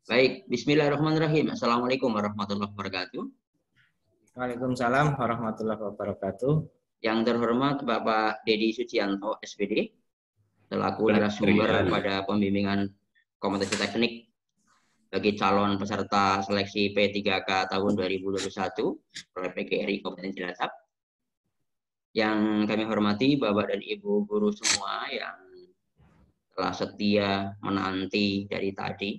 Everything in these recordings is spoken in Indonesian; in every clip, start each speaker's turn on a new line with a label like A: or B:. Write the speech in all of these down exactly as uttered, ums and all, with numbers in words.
A: Baik, bismillahirrahmanirrahim. Assalamualaikum warahmatullahi wabarakatuh.
B: Waalaikumsalam warahmatullahi wabarakatuh.
A: Yang terhormat Bapak Dedi Sucianto, S P D, selaku narasumber pada pembimbingan kompetensi teknik bagi calon peserta seleksi P tiga K tahun dua ribu dua puluh satu oleh P G R I Kompetensi Cilacap. Yang kami hormati Bapak dan Ibu guru semua yang telah setia menanti dari tadi.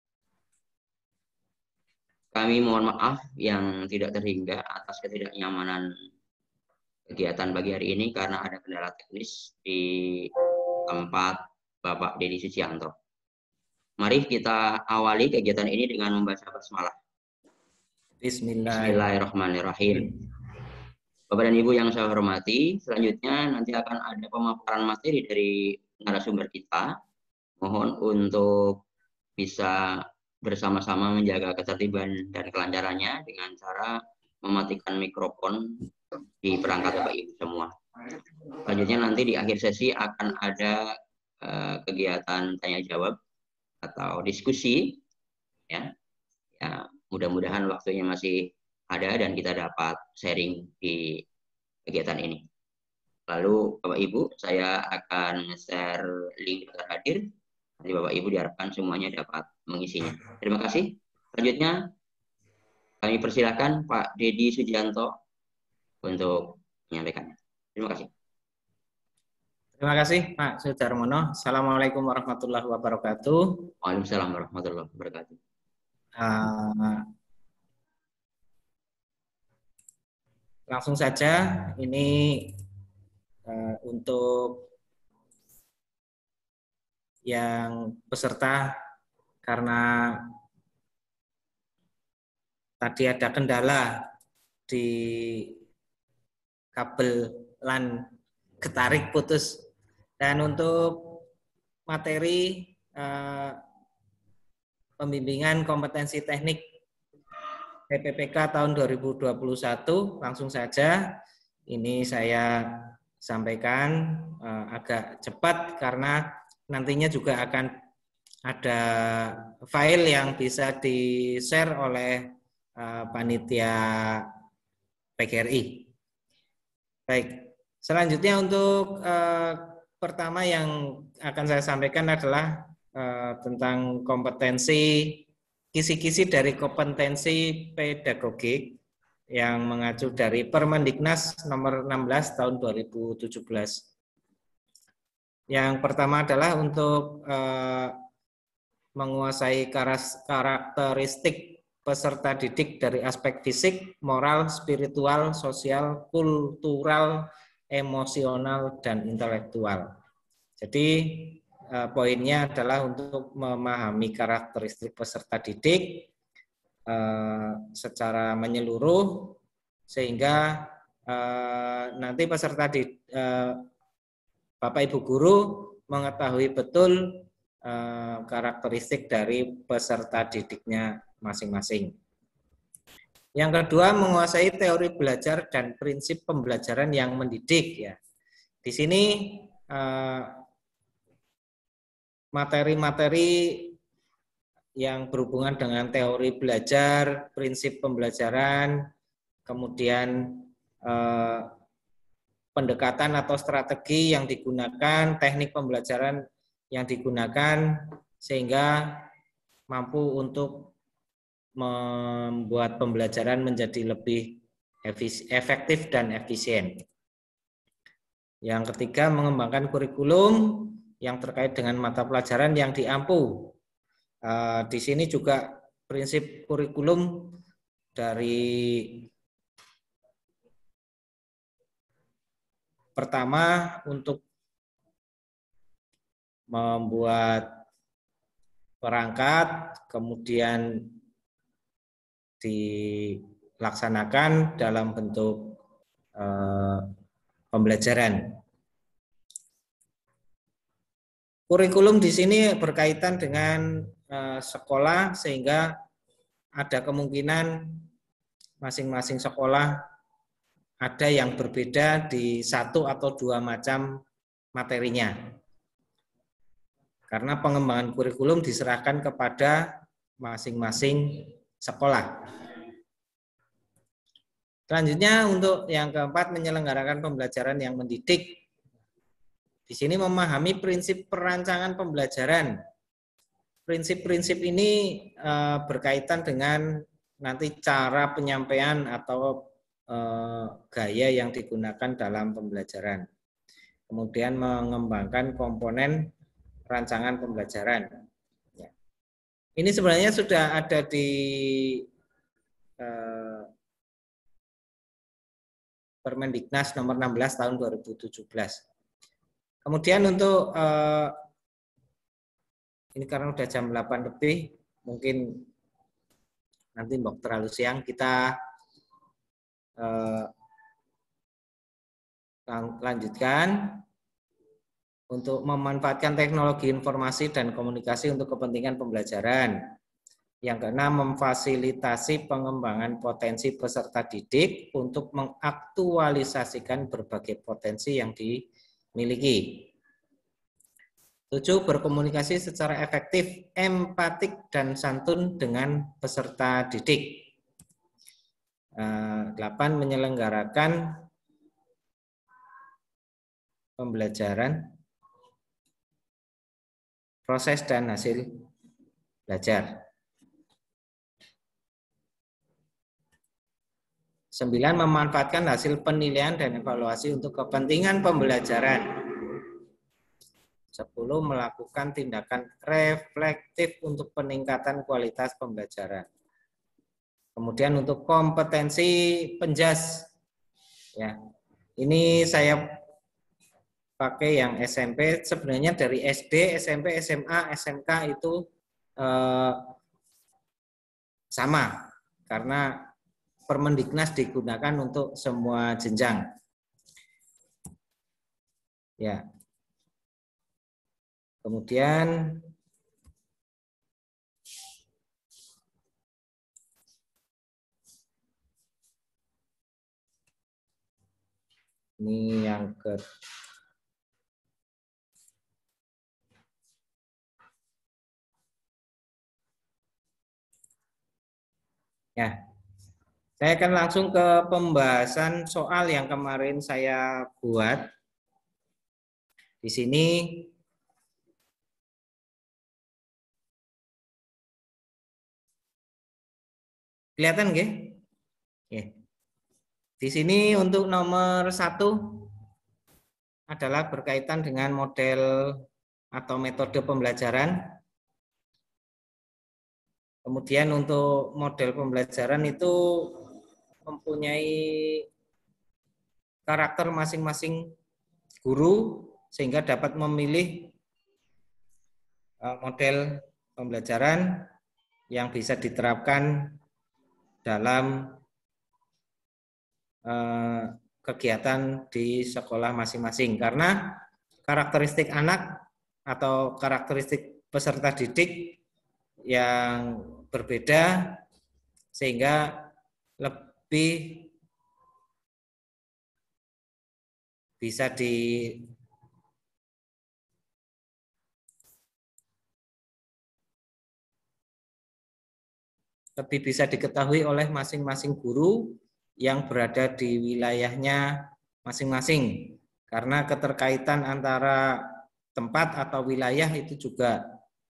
A: Kami mohon maaf yang tidak terhingga atas ketidaknyamanan kegiatan pagi hari ini karena ada kendala teknis di tempat Bapak Dedi Sucianto. Mari kita awali kegiatan ini dengan membaca basmalah. Bismillahirrahmanirrahim. Bapak dan Ibu yang saya hormati, selanjutnya nanti akan ada pemaparan materi dari narasumber kita. Mohon untuk bisa bersama-sama menjaga ketertiban dan kelancarannya dengan cara mematikan mikrofon di perangkat Bapak Ibu semua. Selanjutnya nanti di akhir sesi akan ada uh, kegiatan tanya jawab atau diskusi, ya. Ya, mudah-mudahan waktunya masih ada dan kita dapat sharing di kegiatan ini. Lalu Bapak Ibu, saya akan share link daftar hadir. Nanti Bapak Ibu diharapkan semuanya dapat mengisinya. Terima kasih. Selanjutnya kami persilakan Pak Dedi Sucianto untuk menyampaikannya. Terima kasih.
B: Terima kasih Pak Sudarmono. Assalamualaikum warahmatullahi wabarakatuh.
A: Waalaikumsalam warahmatullahi wabarakatuh.
B: Uh, langsung saja, ini uh, untuk yang peserta karena tadi ada kendala di kabel LAN ketarik putus. Dan untuk materi eh, pembimbingan kompetensi teknik P P P K tahun dua ribu dua puluh satu, langsung saja ini saya sampaikan eh, agak cepat karena nantinya juga akan ada file yang bisa di-share oleh eh, panitia P G R I. Baik, selanjutnya untuk eh, pertama yang akan saya sampaikan adalah eh, tentang kompetensi, kisi-kisi dari kompetensi pedagogik yang mengacu dari Permendiknas nomor enam belas tahun dua ribu tujuh belas. Yang pertama adalah untuk eh, menguasai karakteristik peserta didik dari aspek fisik, moral, spiritual, sosial, kultural, emosional, dan intelektual. Jadi eh, poinnya adalah untuk memahami karakteristik peserta didik eh, secara menyeluruh sehingga eh, nanti peserta didik, eh, Bapak Ibu Guru mengetahui betul eh, karakteristik dari peserta didiknya masing-masing. Yang kedua, menguasai teori belajar dan prinsip pembelajaran yang mendidik, ya. Di sini materi-materi eh, yang berhubungan dengan teori belajar, prinsip pembelajaran, kemudian eh, pendekatan atau strategi yang digunakan, teknik pembelajaran yang digunakan sehingga mampu untuk membuat pembelajaran menjadi lebih efektif dan efisien. Yang ketiga, mengembangkan kurikulum yang terkait dengan mata pelajaran yang diampu. Di sini juga prinsip kurikulum dari pertama untuk membuat perangkat, kemudian dilaksanakan dalam bentuk eh, pembelajaran. Kurikulum di sini berkaitan dengan eh, sekolah sehingga ada kemungkinan masing-masing sekolah ada yang berbeda di satu atau dua macam materinya. Karena pengembangan kurikulum diserahkan kepada masing-masing sekolah. Selanjutnya untuk yang keempat, menyelenggarakan pembelajaran yang mendidik. Di sini memahami prinsip perancangan pembelajaran. Prinsip-prinsip ini eh, berkaitan dengan nanti cara penyampaian atau eh, gaya yang digunakan dalam pembelajaran. Kemudian mengembangkan komponen rancangan pembelajaran. Ya. Ini sebenarnya sudah ada di eh, Permendiknas nomor enam belas tahun dua ribu tujuh belas. Kemudian untuk eh, ini karena udah jam delapan lebih, mungkin nanti mbok terlalu siang, kita eh, lanjutkan untuk memanfaatkan teknologi informasi dan komunikasi untuk kepentingan pembelajaran. Yang keenam, memfasilitasi pengembangan potensi peserta didik untuk mengaktualisasikan berbagai potensi yang dimiliki. Tujuh, berkomunikasi secara efektif, empatik, dan santun dengan peserta didik. Delapan, menyelenggarakan pembelajaran, proses dan hasil belajar. Sembilan, memanfaatkan hasil penilaian dan evaluasi untuk kepentingan pembelajaran. Sepuluh, melakukan tindakan reflektif untuk peningkatan kualitas pembelajaran. Kemudian untuk kompetensi penjas, ya, ini saya pakai yang S M P. Sebenarnya dari S D, S M P, S M A, S M K itu eh, sama, karena Permendiknas digunakan untuk semua jenjang. Ya. Kemudian ini yang ke ya. Saya akan langsung ke pembahasan soal yang kemarin saya buat. Di sini kelihatan nggih? Di sini untuk nomor satu adalah berkaitan dengan model atau metode pembelajaran. Kemudian untuk model pembelajaran itu mempunyai karakter masing-masing guru sehingga dapat memilih model pembelajaran yang bisa diterapkan dalam kegiatan di sekolah masing-masing, karena karakteristik anak atau karakteristik peserta didik yang berbeda sehingga lebih bisa di lebih bisa diketahui oleh masing-masing guru yang berada di wilayahnya masing-masing, karena keterkaitan antara tempat atau wilayah itu juga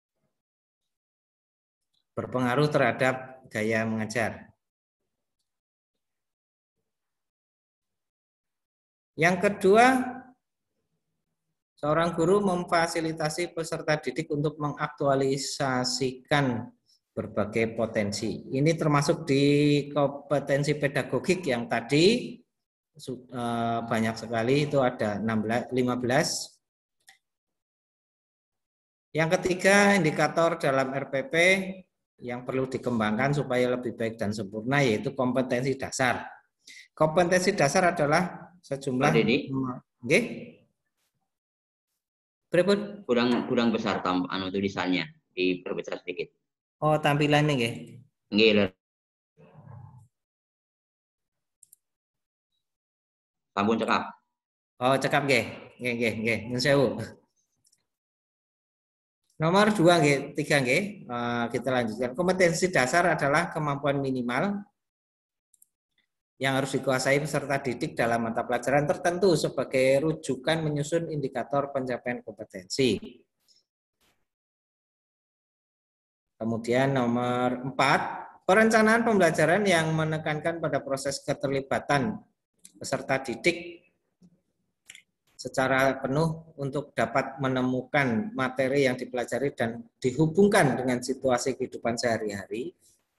B: berpengaruh terhadap gaya mengajar. Yang kedua, seorang guru memfasilitasi peserta didik untuk mengaktualisasikan berbagai potensi. Ini termasuk di kompetensi pedagogik yang tadi banyak sekali, itu ada lima belas. Yang ketiga, indikator dalam R P P yang perlu dikembangkan supaya lebih baik dan sempurna, yaitu kompetensi dasar. Kompetensi dasar adalah sejumlah
A: nggih.
B: Berikut
A: kurang kurang besar tam anu tulisannya, diperbesar sedikit.
B: Oh, tampilannya nggih.
A: Nggih. Sampun cekap.
B: Oh, cekap nggih. Nggih, nggih, nggih. Nyun sewu. Nomor dua, tiga, kita lanjutkan. Kompetensi dasar adalah kemampuan minimal yang harus dikuasai peserta didik dalam mata pelajaran tertentu sebagai rujukan menyusun indikator pencapaian kompetensi. Kemudian nomor empat, perencanaan pembelajaran yang menekankan pada proses keterlibatan peserta didik secara penuh untuk dapat menemukan materi yang dipelajari dan dihubungkan dengan situasi kehidupan sehari-hari,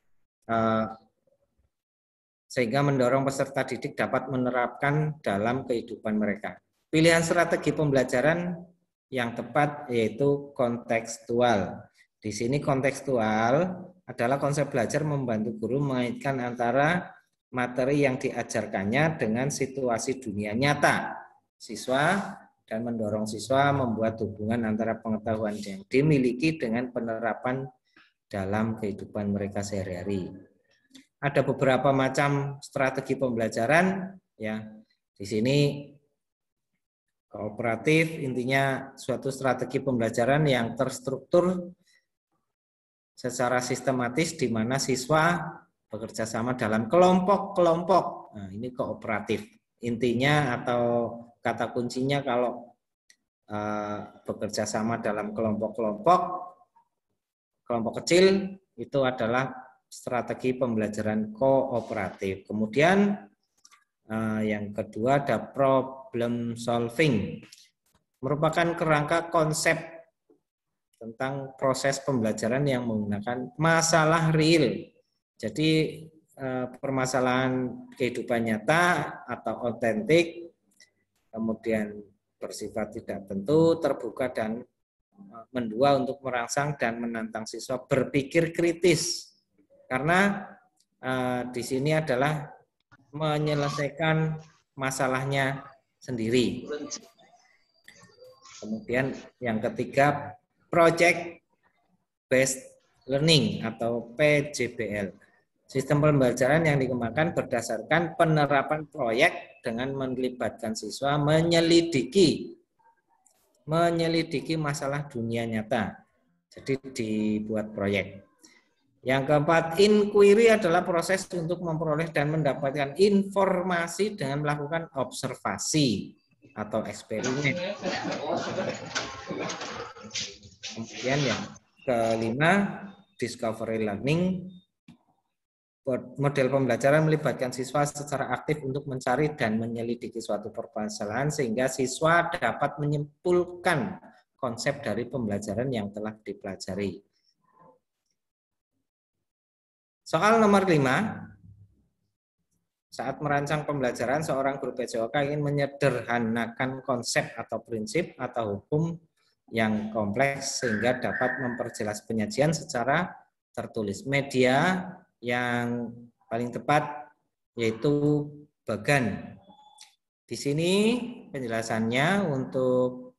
B: sehingga mendorong peserta didik dapat menerapkan dalam kehidupan mereka. Pilihan strategi pembelajaran yang tepat yaitu kontekstual. Di sini kontekstual adalah konsep belajar membantu guru mengaitkan antara materi yang diajarkannya dengan situasi dunia nyata siswa dan mendorong siswa membuat hubungan antara pengetahuan yang dimiliki dengan penerapan dalam kehidupan mereka sehari-hari. Ada beberapa macam strategi pembelajaran, ya. Di sini kooperatif intinya suatu strategi pembelajaran yang terstruktur secara sistematis di mana siswa bekerja sama dalam kelompok-kelompok. Nah, ini kooperatif. Intinya atau kata kuncinya kalau uh, bekerja sama dalam kelompok-kelompok, kelompok kecil itu adalah strategi pembelajaran kooperatif. Kemudian uh, yang kedua ada problem solving, merupakan kerangka konsep tentang proses pembelajaran yang menggunakan masalah real. Jadi uh, permasalahan kehidupan nyata atau otentik, kemudian bersifat tidak tentu, terbuka dan mendua untuk merangsang dan menantang siswa berpikir kritis. Karena eh, di sini adalah menyelesaikan masalahnya sendiri. Kemudian yang ketiga, project based learning atau P J B L. Sistem pembelajaran yang dikembangkan berdasarkan penerapan proyek dengan melibatkan siswa menyelidiki menyelidiki masalah dunia nyata. Jadi dibuat proyek. Yang keempat, inquiry adalah proses untuk memperoleh dan mendapatkan informasi dengan melakukan observasi atau eksperimen. Kemudian yang kelima, discovery learning. Model pembelajaran melibatkan siswa secara aktif untuk mencari dan menyelidiki suatu permasalahan sehingga siswa dapat menyimpulkan konsep dari pembelajaran yang telah dipelajari. Soal nomor lima, saat merancang pembelajaran, seorang guru P J O K ingin menyederhanakan konsep atau prinsip atau hukum yang kompleks sehingga dapat memperjelas penyajian secara tertulis. Media yang paling tepat yaitu Bagan. Di sini penjelasannya untuk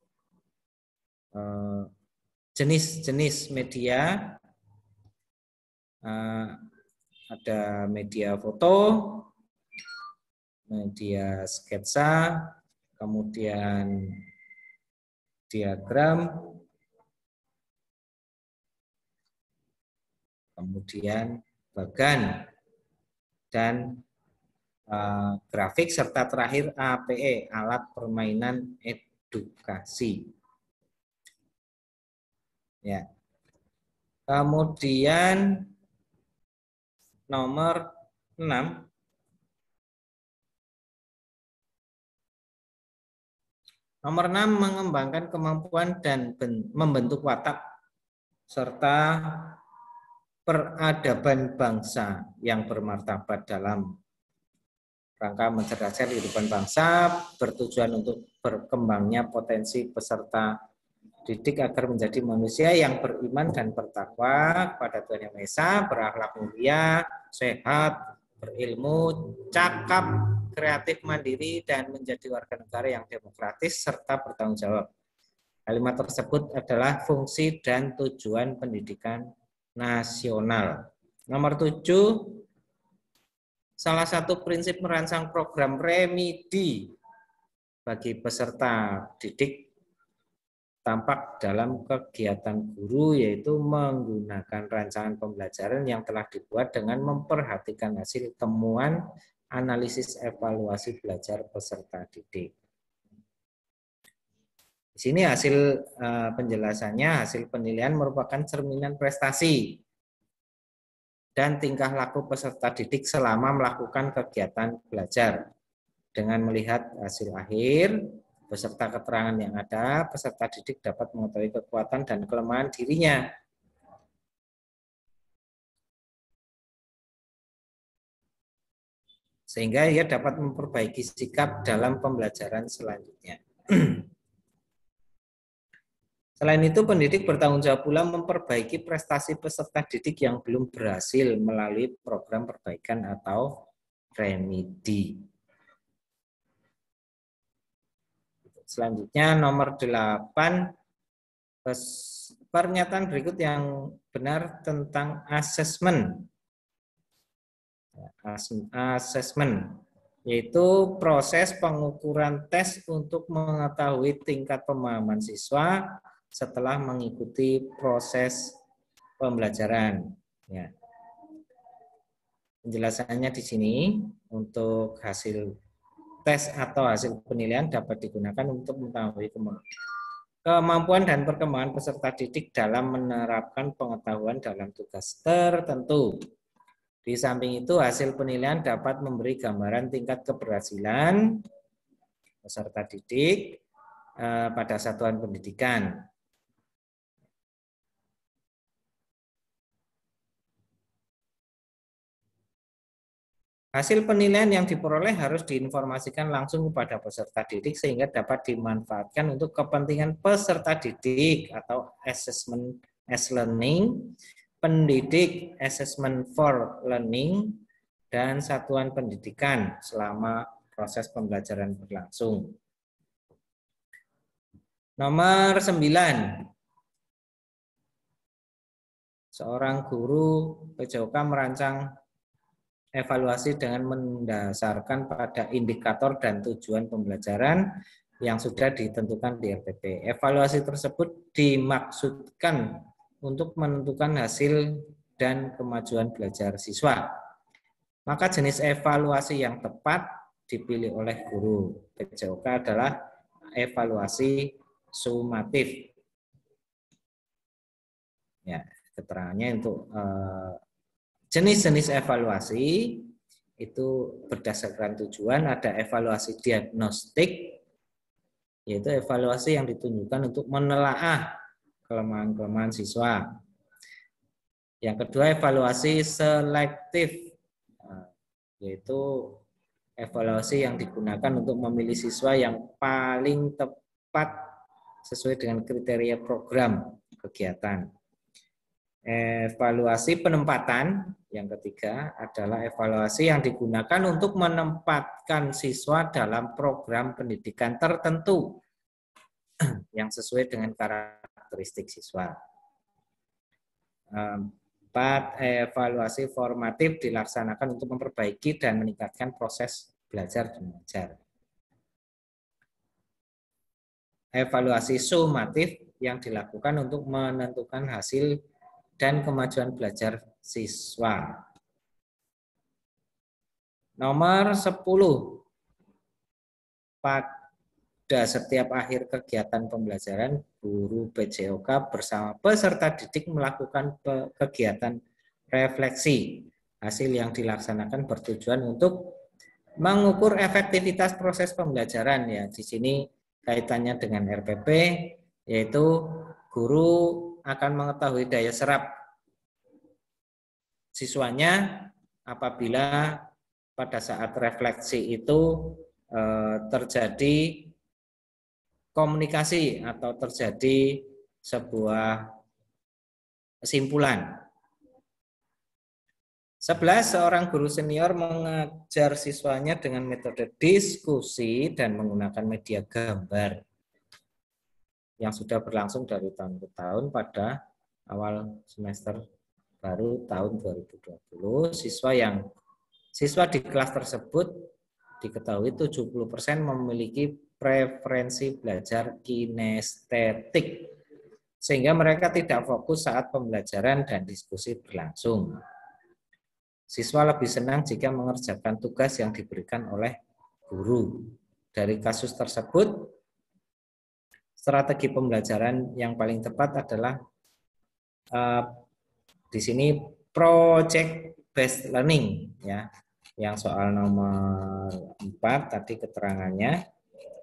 B: jenis-jenis media, ada media foto, media sketsa, kemudian diagram, kemudian Bagan, dan uh, grafik, serta terakhir A P E, alat permainan edukasi. Ya. Kemudian nomor enam, nomor enam mengembangkan kemampuan dan membentuk watak serta peradaban bangsa yang bermartabat dalam rangka mencerdaskan kehidupan bangsa, bertujuan untuk berkembangnya potensi peserta didik agar menjadi manusia yang beriman dan bertakwa kepada Tuhan Yang Maha Esa, berakhlak mulia, sehat, berilmu, cakap, kreatif, mandiri, dan menjadi warga negara yang demokratis serta bertanggung jawab. Kalimat tersebut adalah fungsi dan tujuan pendidikan nasional. Nomor tujuh, salah satu prinsip merancang program remedi bagi peserta didik tampak dalam kegiatan guru, yaitu menggunakan rancangan pembelajaran yang telah dibuat dengan memperhatikan hasil temuan analisis evaluasi belajar peserta didik. Di sini hasil uh, penjelasannya, hasil penilaian merupakan cerminan prestasi dan tingkah laku peserta didik selama melakukan kegiatan belajar. Dengan melihat hasil akhir, beserta keterangan yang ada, peserta didik dapat mengetahui kekuatan dan kelemahan dirinya. Sehingga ia dapat memperbaiki sikap dalam pembelajaran selanjutnya. Selain itu, pendidik bertanggung jawab pula memperbaiki prestasi peserta didik yang belum berhasil melalui program perbaikan atau remedi. Selanjutnya nomor delapan, pernyataan berikut yang benar tentang asesmen. Asesmen yaitu proses pengukuran tes untuk mengetahui tingkat pemahaman siswa setelah mengikuti proses pembelajaran. Ya. Penjelasannya di sini untuk hasil tes atau hasil penilaian dapat digunakan untuk mengetahui kemampuan dan perkembangan peserta didik dalam menerapkan pengetahuan dalam tugas tertentu. Di samping itu, hasil penilaian dapat memberi gambaran tingkat keberhasilan peserta didik pada satuan pendidikan. Hasil penilaian yang diperoleh harus diinformasikan langsung kepada peserta didik sehingga dapat dimanfaatkan untuk kepentingan peserta didik atau assessment as learning, pendidik assessment for learning, dan satuan pendidikan selama proses pembelajaran berlangsung. Nomor sembilan. Seorang guru P J O K merancang evaluasi dengan mendasarkan pada indikator dan tujuan pembelajaran yang sudah ditentukan di R P P. Evaluasi tersebut dimaksudkan untuk menentukan hasil dan kemajuan belajar siswa. Maka jenis evaluasi yang tepat dipilih oleh guru P J O K adalah evaluasi sumatif. Ya, keterangannya untuk eh, jenis-jenis evaluasi itu berdasarkan tujuan. Ada evaluasi diagnostik, yaitu evaluasi yang ditunjukkan untuk menelaah kelemahan-kelemahan siswa. Yang kedua, evaluasi selektif, yaitu evaluasi yang digunakan untuk memilih siswa yang paling tepat sesuai dengan kriteria program kegiatan. Evaluasi penempatan, yang ketiga adalah evaluasi yang digunakan untuk menempatkan siswa dalam program pendidikan tertentu yang sesuai dengan karakteristik siswa. Empat, evaluasi formatif dilaksanakan untuk memperbaiki dan meningkatkan proses belajar dan mengajar. Evaluasi sumatif yang dilakukan untuk menentukan hasil dan kemajuan belajar siswa. Nomor sepuluh. Pada setiap akhir kegiatan pembelajaran, guru P J O K bersama peserta didik melakukan kegiatan refleksi. Hasil yang dilaksanakan bertujuan untuk mengukur efektivitas proses pembelajaran. Ya, di sini kaitannya dengan R P P, yaitu guru akan mengetahui daya serap siswanya apabila pada saat refleksi itu eh, terjadi komunikasi atau terjadi sebuah kesimpulan. Sebelas, seorang guru senior mengajar siswanya dengan metode diskusi dan menggunakan media gambar yang sudah berlangsung dari tahun ke tahun. Pada awal semester baru tahun dua ribu dua puluh, siswa yang siswa di kelas tersebut diketahui tujuh puluh persen memiliki preferensi belajar kinestetik, sehingga mereka tidak fokus saat pembelajaran dan diskusi berlangsung. Siswa lebih senang jika mengerjakan tugas yang diberikan oleh guru. Dari kasus tersebut, strategi pembelajaran yang paling tepat adalah uh, di sini project based learning, ya. Yang soal nomor empat tadi keterangannya.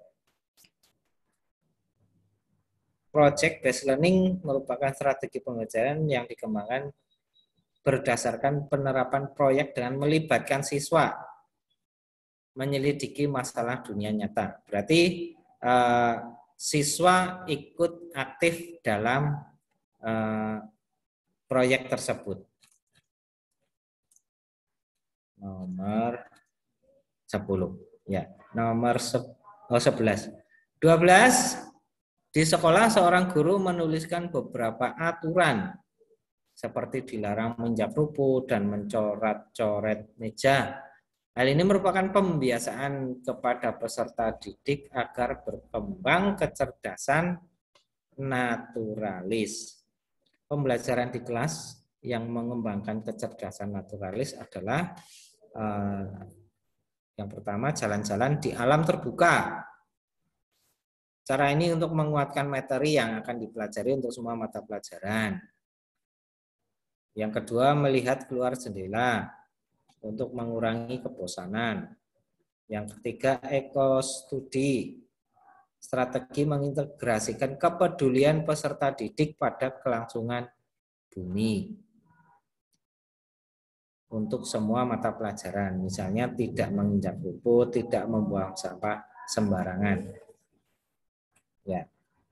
B: Project based learning merupakan strategi pembelajaran yang dikembangkan berdasarkan penerapan proyek dengan melibatkan siswa menyelidiki masalah dunia nyata. Berarti eh, siswa ikut aktif dalam eh, proyek tersebut. Nomor sepuluh. Ya, nomor sebelas. dua belas. Di sekolah seorang guru menuliskan beberapa aturan seperti dilarang menjak rumput dan mencoret-coret meja. Hal ini merupakan pembiasaan kepada peserta didik agar berkembang kecerdasan naturalis. Pembelajaran di kelas yang mengembangkan kecerdasan naturalis adalah eh, yang pertama, jalan-jalan di alam terbuka. Cara ini untuk menguatkan materi yang akan dipelajari untuk semua mata pelajaran. Yang kedua, melihat keluar jendela untuk mengurangi kebosanan. Yang ketiga, ekostudi. Strategi mengintegrasikan kepedulian peserta didik pada kelangsungan bumi untuk semua mata pelajaran. Misalnya tidak menginjak rumput, tidak membuang sampah sembarangan. Ya.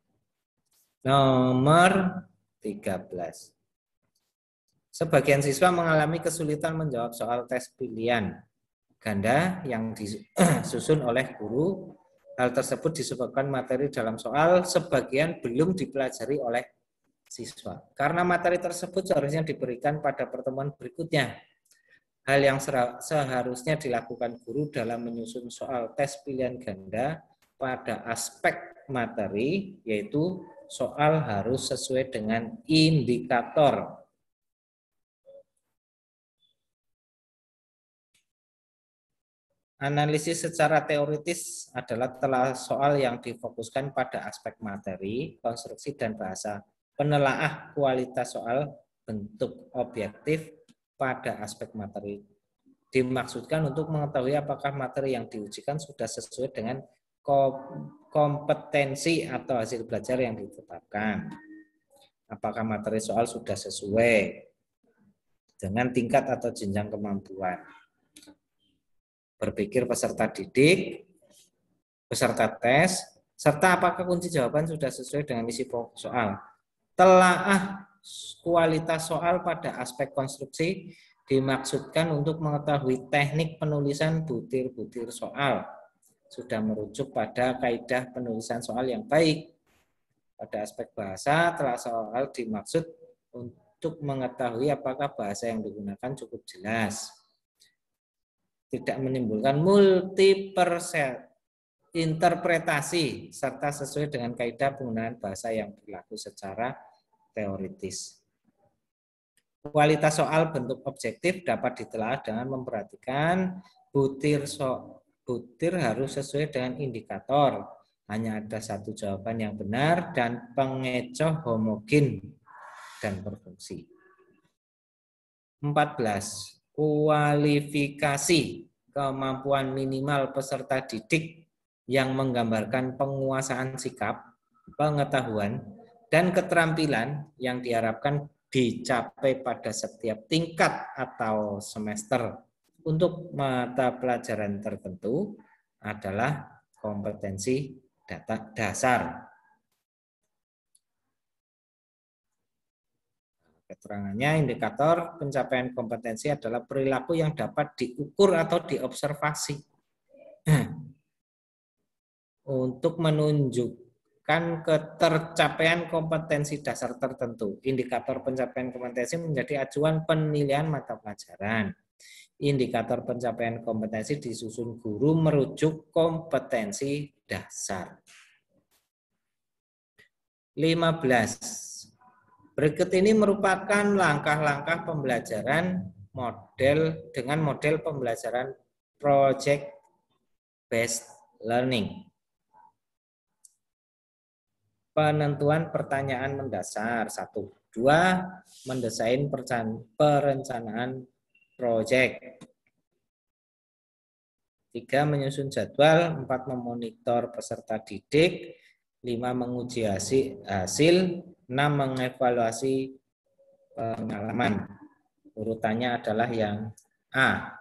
B: Nomor tiga belas. Sebagian siswa mengalami kesulitan menjawab soal tes pilihan ganda yang disusun oleh guru. Hal tersebut disebabkan materi dalam soal sebagian belum dipelajari oleh siswa. Karena materi tersebut seharusnya diberikan pada pertemuan berikutnya. Hal yang seharusnya dilakukan guru dalam menyusun soal tes pilihan ganda pada aspek materi, yaitu soal harus sesuai dengan indikator. Analisis secara teoritis adalah telah soal yang difokuskan pada aspek materi, konstruksi, dan bahasa. Penelaah kualitas soal bentuk objektif pada aspek materi dimaksudkan untuk mengetahui apakah materi yang diujikan sudah sesuai dengan kompetensi atau hasil belajar yang ditetapkan. Apakah materi soal sudah sesuai dengan tingkat atau jenjang kemampuan berpikir peserta didik, peserta tes, serta apakah kunci jawaban sudah sesuai dengan isi pokok soal. Telaah kualitas soal pada aspek konstruksi dimaksudkan untuk mengetahui teknik penulisan butir-butir soal. Sudah merujuk pada kaidah penulisan soal yang baik. Pada aspek bahasa, telaah soal dimaksud untuk mengetahui apakah bahasa yang digunakan cukup jelas, tidak menimbulkan multipersepsi interpretasi, serta sesuai dengan kaidah penggunaan bahasa yang berlaku secara teoritis. Kualitas soal bentuk objektif dapat ditelaah dengan memperhatikan butir so, butir harus sesuai dengan indikator. Hanya ada satu jawaban yang benar dan pengecoh homogen dan berfungsi. empat belas. Kualifikasi kemampuan minimal peserta didik yang menggambarkan penguasaan sikap, pengetahuan, dan keterampilan yang diharapkan dicapai pada setiap tingkat atau semester untuk mata pelajaran tertentu adalah kompetensi data dasar. Keterangannya, indikator pencapaian kompetensi adalah perilaku yang dapat diukur atau diobservasi untuk menunjukkan ketercapaian kompetensi dasar tertentu. Indikator pencapaian kompetensi menjadi acuan penilaian mata pelajaran. Indikator pencapaian kompetensi disusun guru merujuk kompetensi dasar. lima belas. Berikut ini merupakan langkah-langkah pembelajaran model dengan model pembelajaran project based learning. Penentuan pertanyaan mendasar satu. Dua, mendesain perencanaan proyek. Tiga, menyusun jadwal. Empat, memonitor peserta didik. Lima, menguji hasil. Enam, mengevaluasi pengalaman. Urutannya adalah yang A.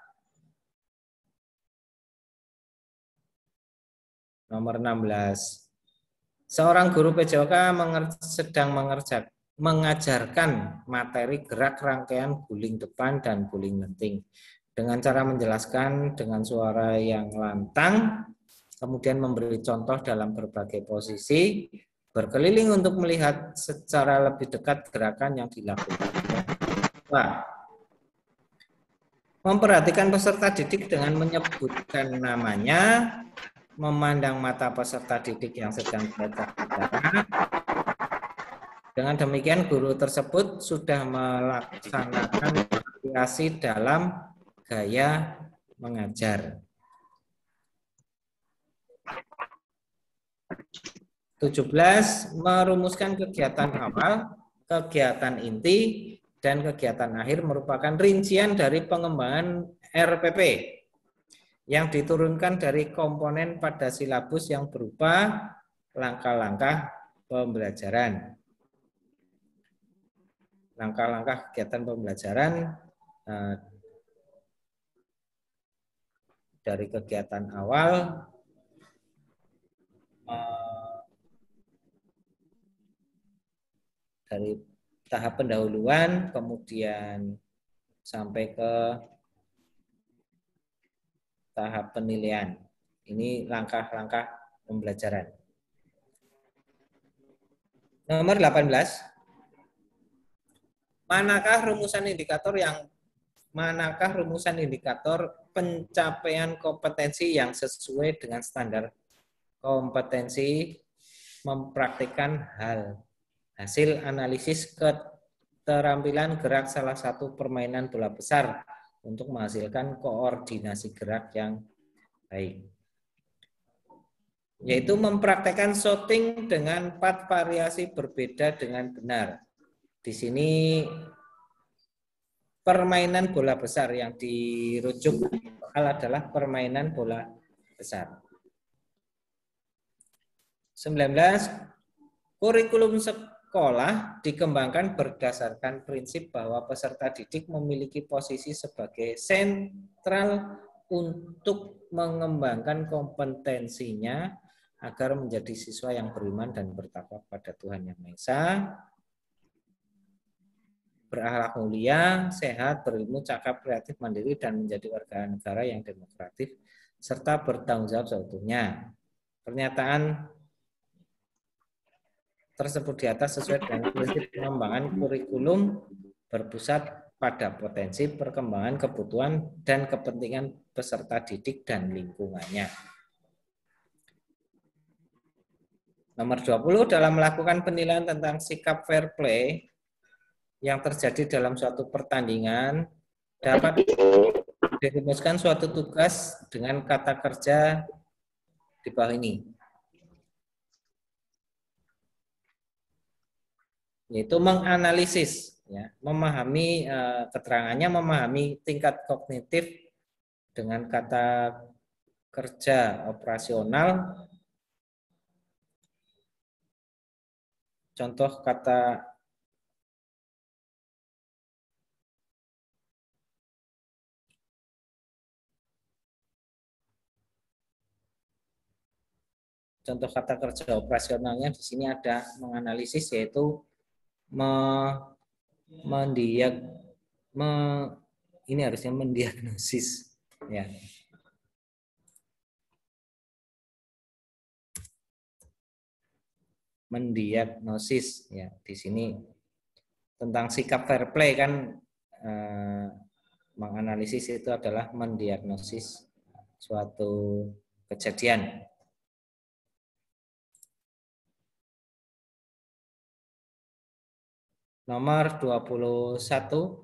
B: Nomor enam belas. Seorang guru P J O K sedang mengerjakan mengajarkan materi gerak rangkaian guling depan dan guling lenting dengan cara menjelaskan dengan suara yang lantang, kemudian memberi contoh dalam berbagai posisi, berkeliling untuk melihat secara lebih dekat gerakan yang dilakukan. Wah. Memperhatikan peserta didik dengan menyebutkan namanya, memandang mata peserta didik yang sedang belajar bicara. Dengan demikian guru tersebut sudah melaksanakan variasi dalam gaya mengajar. tujuh belas. Merumuskan kegiatan awal, kegiatan inti, dan kegiatan akhir merupakan rincian dari pengembangan R P P yang diturunkan dari komponen pada silabus yang berupa langkah-langkah pembelajaran. Langkah-langkah kegiatan pembelajaran eh, dari kegiatan awal eh, dari tahap pendahuluan, kemudian sampai ke tahap penilaian. Ini langkah-langkah pembelajaran. Nomor delapan belas. Manakah rumusan indikator yang manakah rumusan indikator pencapaian kompetensi yang sesuai dengan standar kompetensi mempraktikkan hal hasil analisis keterampilan gerak salah satu permainan bola besar untuk menghasilkan koordinasi gerak yang baik, yaitu mempraktikkan shooting dengan empat variasi berbeda dengan benar. Di sini permainan bola besar yang dirujuk adalah permainan bola besar. sembilan belas. Kurikulum sekolah dikembangkan berdasarkan prinsip bahwa peserta didik memiliki posisi sebagai sentral untuk mengembangkan kompetensinya agar menjadi siswa yang beriman dan bertakwa pada Tuhan Yang Maha Esa, berakhlak mulia, sehat, berilmu, cakap, kreatif, mandiri, dan menjadi warga negara yang demokratis, serta bertanggung jawab seutuhnya. Pernyataan tersebut di atas sesuai dengan prinsip pengembangan kurikulum berpusat pada potensi, perkembangan, kebutuhan, dan kepentingan peserta didik dan lingkungannya. Nomor dua puluh, dalam melakukan penilaian tentang sikap fair play yang terjadi dalam suatu pertandingan, dapat dirumuskan suatu tugas dengan kata kerja di bawah ini, yaitu menganalisis, ya, memahami eh, keterangannya, memahami tingkat kognitif dengan kata kerja operasional. Contoh kata Contoh kata kerja operasionalnya di sini ada menganalisis, yaitu me, mendiag, me, ini harusnya mendiagnosis, ya. Mendiagnosis, ya, di sini tentang sikap fair play kan eh, Menganalisis itu adalah mendiagnosis suatu kejadian. Nomor dua puluh satu.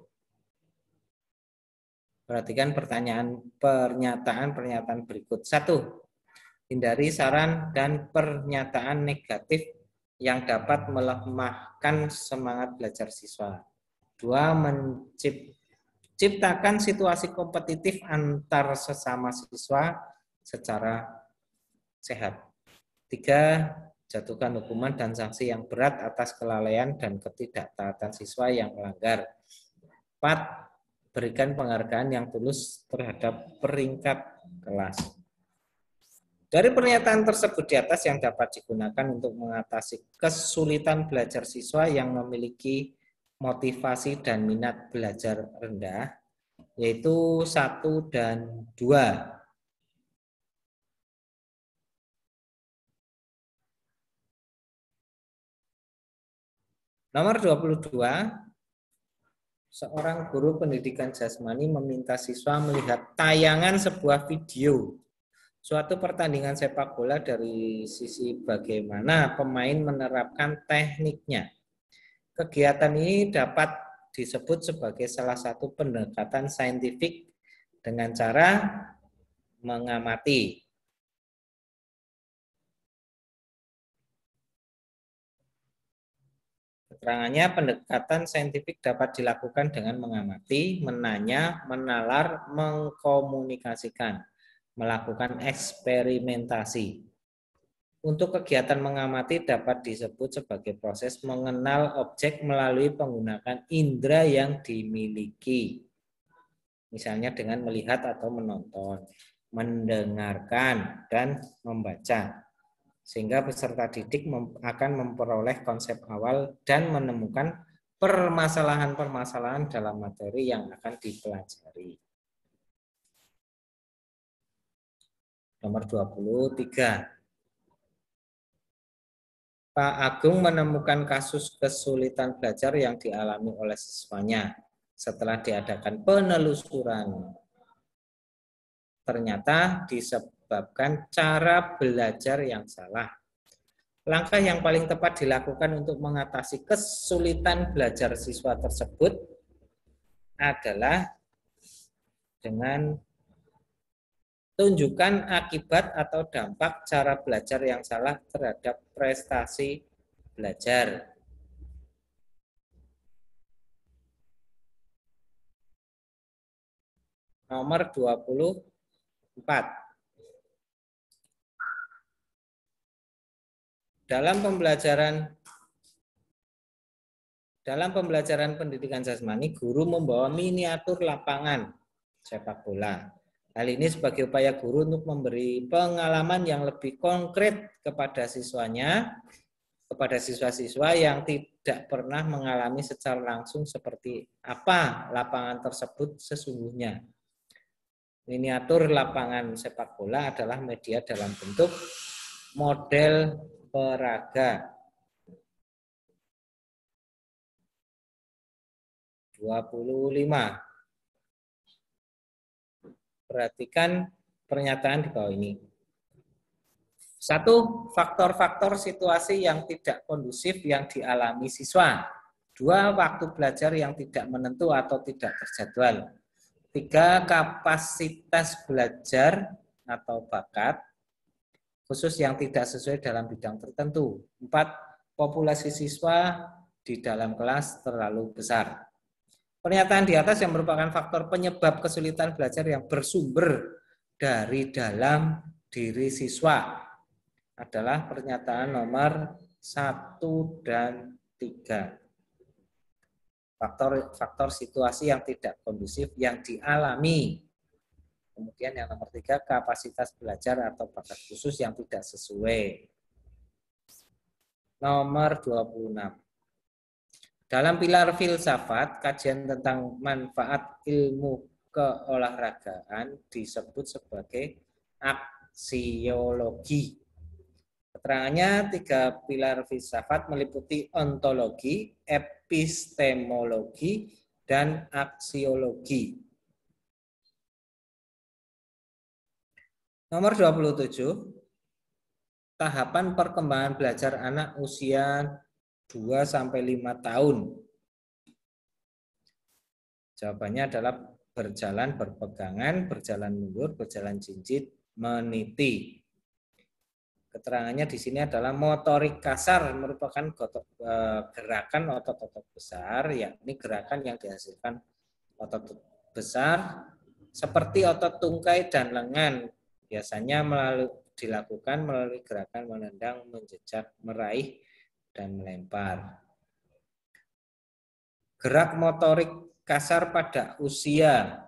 B: Perhatikan pertanyaan pernyataan-pernyataan berikut. Satu, hindari saran dan pernyataan negatif yang dapat melemahkan semangat belajar siswa. Dua, menciptakan situasi kompetitif antar sesama siswa secara sehat. Tiga, jatuhkan hukuman dan sanksi yang berat atas kelalaian dan ketidaktaatan siswa yang melanggar. Empat, berikan penghargaan yang tulus terhadap peringkat kelas. Dari pernyataan tersebut di atas yang dapat digunakan untuk mengatasi kesulitan belajar siswa yang memiliki motivasi dan minat belajar rendah, yaitu satu dan dua. Nomor dua puluh dua, seorang guru pendidikan jasmani meminta siswa melihat tayangan sebuah video suatu pertandingan sepak bola dari sisi bagaimana pemain menerapkan tekniknya. Kegiatan ini dapat disebut sebagai salah satu pendekatan saintifik dengan cara mengamati. Keterangannya, pendekatan saintifik dapat dilakukan dengan mengamati, menanya, menalar, mengkomunikasikan, melakukan eksperimentasi. Untuk kegiatan mengamati dapat disebut sebagai proses mengenal objek melalui menggunakan indera yang dimiliki. Misalnya dengan melihat atau menonton, mendengarkan, dan membaca. Sehingga peserta didik akan memperoleh konsep awal dan menemukan permasalahan-permasalahan dalam materi yang akan dipelajari. Nomor dua puluh tiga. Pak Agung menemukan kasus kesulitan belajar yang dialami oleh siswanya setelah diadakan penelusuran. Ternyata disebabkan cara belajar yang salah. Langkah yang paling tepat dilakukan untuk mengatasi kesulitan belajar siswa tersebut adalah dengan tunjukkan akibat atau dampak cara belajar yang salah terhadap prestasi belajar. Nomor dua puluh empat. Dalam pembelajaran dalam pembelajaran pendidikan jasmani, guru membawa miniatur lapangan sepak bola. Hal ini sebagai upaya guru untuk memberi pengalaman yang lebih konkret kepada siswanya, kepada siswa-siswa yang tidak pernah mengalami secara langsung seperti apa lapangan tersebut sesungguhnya. Miniatur lapangan sepak bola adalah media dalam bentuk model peraga. dua puluh lima. Perhatikan pernyataan di bawah ini. Satu, faktor-faktor situasi yang tidak kondusif yang dialami siswa. Dua, waktu belajar yang tidak menentu atau tidak terjadwal. Tiga, kapasitas belajar atau bakat khusus yang tidak sesuai dalam bidang tertentu. Empat, populasi siswa di dalam kelas terlalu besar. Pernyataan di atas yang merupakan faktor penyebab kesulitan belajar yang bersumber dari dalam diri siswa adalah pernyataan nomor satu dan tiga. Faktor-faktor situasi yang tidak kondusif yang dialami. Kemudian yang nomor tiga, kapasitas belajar atau bakat khusus yang tidak sesuai. Nomor dua puluh enam. Dalam pilar filsafat, kajian tentang manfaat ilmu keolahragaan disebut sebagai aksiologi. Keterangannya, tiga pilar filsafat meliputi ontologi, epistemologi, dan aksiologi. Nomor dua puluh tujuh, tahapan perkembangan belajar anak usia dua sampai lima tahun. Jawabannya adalah berjalan berpegangan, berjalan mundur, berjalan jinjit, meniti. Keterangannya di sini adalah motorik kasar merupakan gerakan otot-otot besar, yakni gerakan yang dihasilkan otot besar seperti otot tungkai dan lengan. Biasanya melalui, dilakukan melalui gerakan menendang, menjejak, meraih, dan melempar. Gerak motorik kasar pada usia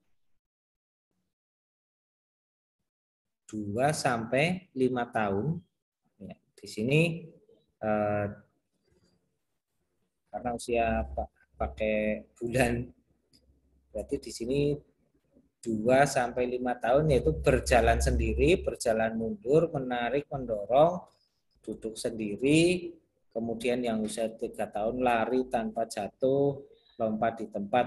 B: dua sampai lima tahun. Ya, di sini eh, karena usia pakai bulan, berarti di sini dua sampai lima tahun, yaitu berjalan sendiri, berjalan mundur, menarik, mendorong, duduk sendiri, kemudian yang usia tiga tahun lari tanpa jatuh, lompat di tempat.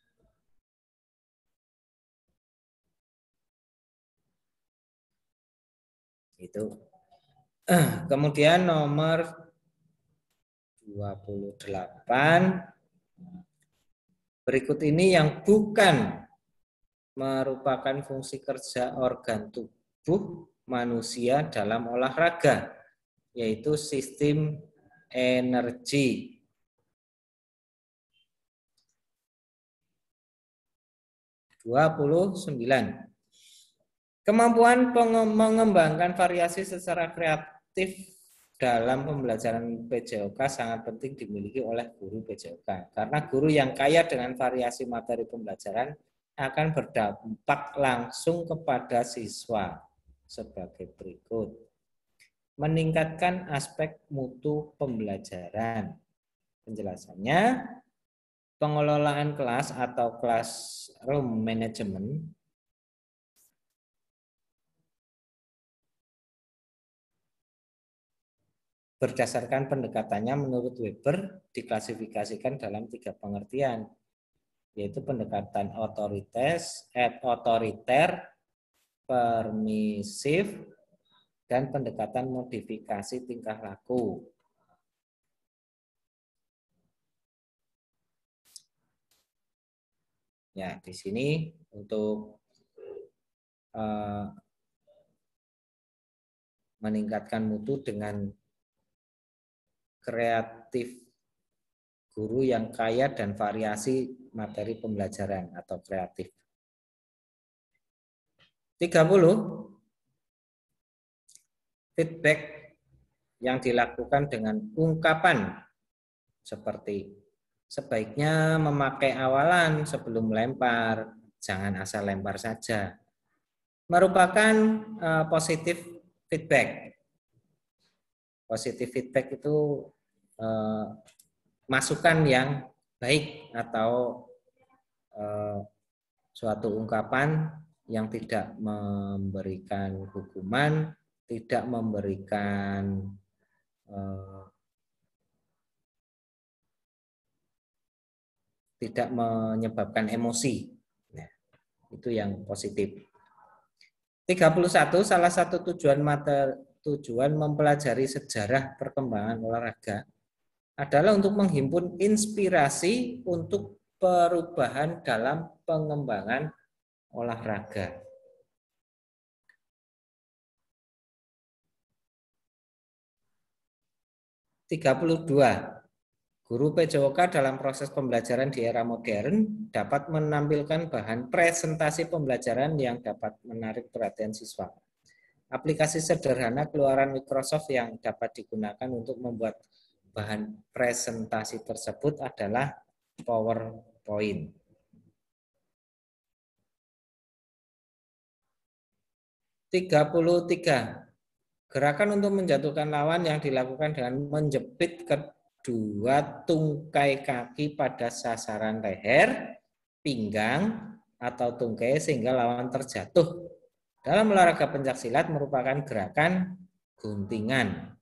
B: Itu. Kemudian nomor dua puluh delapan, berikut ini yang bukan merupakan fungsi kerja organ tubuh manusia dalam olahraga, yaitu sistem energi. dua puluh sembilan. Kemampuan mengembangkan variasi secara kreatif dalam pembelajaran P J O K sangat penting dimiliki oleh guru P J O K. Karena guru yang kaya dengan variasi materi pembelajaran akan berdampak langsung kepada siswa sebagai berikut. Meningkatkan aspek mutu pembelajaran. Penjelasannya, pengelolaan kelas atau classroom management berdasarkan pendekatannya menurut Weber diklasifikasikan dalam tiga pengertian, yaitu pendekatan otoritas, otoriter, permisif, dan pendekatan modifikasi tingkah laku. Ya, di sini untuk uh, meningkatkan mutu dengan kreatif guru yang kaya dan variasi materi pembelajaran atau kreatif. tiga puluh. Feedback yang dilakukan dengan ungkapan seperti sebaiknya memakai awalan sebelum melempar, jangan asal lempar saja, merupakan uh, positif feedback. Positif feedback itu uh, masukan yang baik atau uh, suatu ungkapan yang tidak memberikan hukuman, tidak memberikan uh, tidak menyebabkan emosi. Nah, itu yang positif. tiga puluh satu, salah satu tujuan materi, tujuan mempelajari sejarah perkembangan olahraga adalah untuk menghimpun inspirasi untuk perubahan dalam pengembangan olahraga. tiga puluh dua. Guru P J O K dalam proses pembelajaran di era modern dapat menampilkan bahan presentasi pembelajaran yang dapat menarik perhatian siswa. Aplikasi sederhana keluaran Microsoft yang dapat digunakan untuk membuat bahan presentasi tersebut adalah PowerPoint. tiga puluh tiga. Gerakan untuk menjatuhkan lawan yang dilakukan dengan menjepit kedua tungkai kaki pada sasaran leher, pinggang, atau tungkai sehingga lawan terjatuh. Dalam olahraga pencaksilat merupakan gerakan guntingan.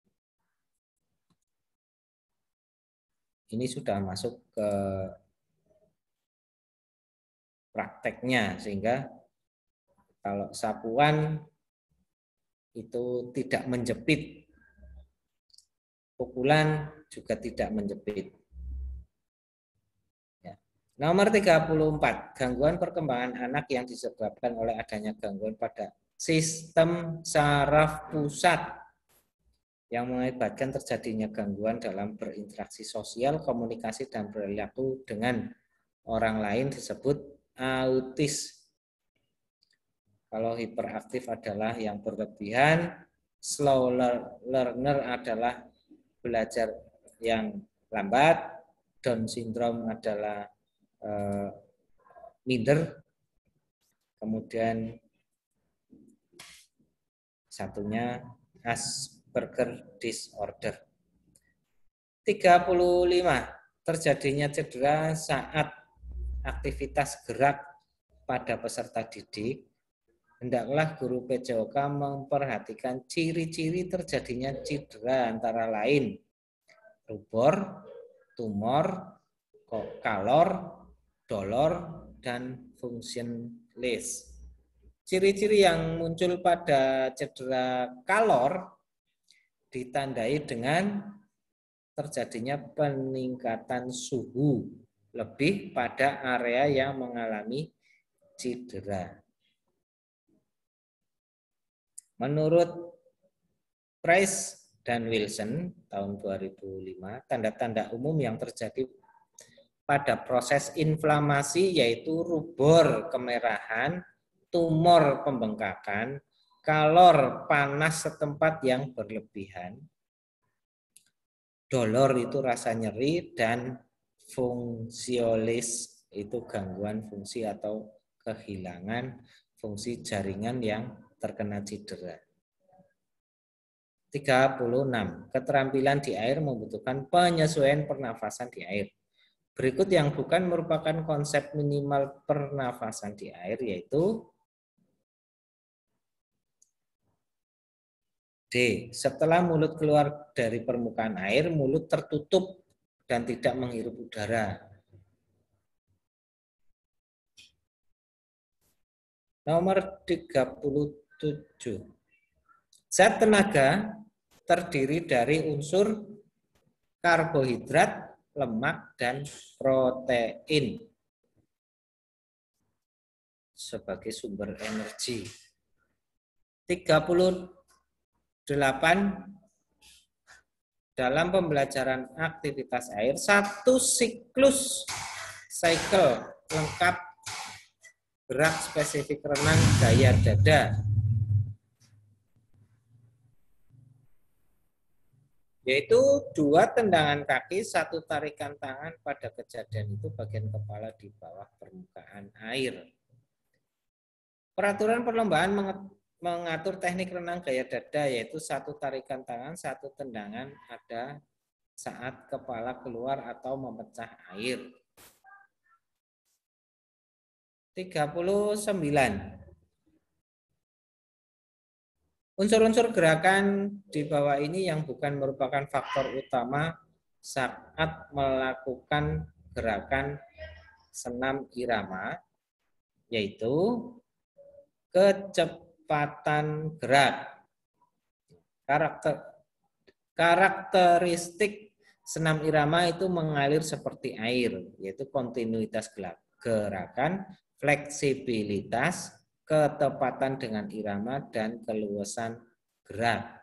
B: Ini sudah masuk ke prakteknya sehingga Kalau sapuan itu tidak menjepit. Pukulan juga tidak menjepit. Ya. Nomor tiga puluh empat, gangguan perkembangan anak yang disebabkan oleh adanya gangguan pada sistem saraf pusat yang mengakibatkan terjadinya gangguan dalam berinteraksi sosial, komunikasi, dan perilaku dengan orang lain disebut autis. Kalau hiperaktif adalah yang berlebihan, slow learner adalah belajar yang lambat, Down syndrome adalah eh, minder, kemudian satunya Asperger disorder. tiga puluh lima. Terjadinya cedera saat aktivitas gerak pada peserta didik. Hendaklah guru P J O K memperhatikan ciri-ciri terjadinya cedera antara lain rubor, tumor, kalor, dolor, dan functionless. Ciri-ciri yang muncul pada cedera kalor ditandai dengan terjadinya peningkatan suhu lebih pada area yang mengalami cedera. Menurut Price dan Wilson tahun dua ribu lima, tanda-tanda umum yang terjadi pada proses inflamasi yaitu rubor kemerahan, tumor pembengkakan, kalor panas setempat yang berlebihan, dolor itu rasa nyeri, dan fungsiolis itu gangguan fungsi atau kehilangan fungsi jaringan yang terkena cedera. tiga puluh enam. Keterampilan di air membutuhkan penyesuaian pernafasan di air. Berikut yang bukan merupakan konsep minimal pernafasan di air yaitu D. Setelah mulut keluar dari permukaan air, mulut tertutup dan tidak menghirup udara. Nomor tiga puluh tujuh. Zat tenaga terdiri dari unsur karbohidrat, lemak, dan protein sebagai sumber energi. tiga puluh delapan. Dalam pembelajaran aktivitas air, satu siklus cycle lengkap gerak spesifik renang gaya dada, yaitu dua tendangan kaki, satu tarikan tangan. Pada kejadian itu bagian kepala di bawah permukaan air. Peraturan perlombaan mengatur teknik renang gaya dada yaitu satu tarikan tangan, satu tendangan ada saat kepala keluar atau memecah air. tiga puluh sembilan. Unsur-unsur gerakan di bawah ini yang bukan merupakan faktor utama saat melakukan gerakan senam irama yaitu kecepatan gerak. Karakter karakteristik senam irama itu mengalir seperti air, yaitu kontinuitas gerakan, fleksibilitas, ketepatan dengan irama, dan keluasan gerak.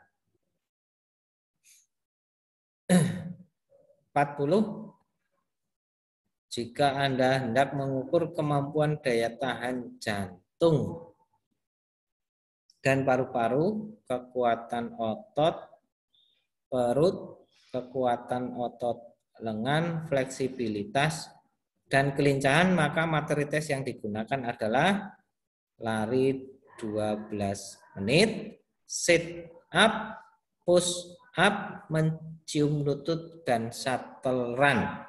B: empat puluh. Jika Anda hendak mengukur kemampuan daya tahan jantung dan paru-paru, kekuatan otot perut, kekuatan otot lengan, fleksibilitas, dan kelincahan, maka materi tes yang digunakan adalah lari dua belas menit, sit up, push up, mencium lutut, dan shuttle run.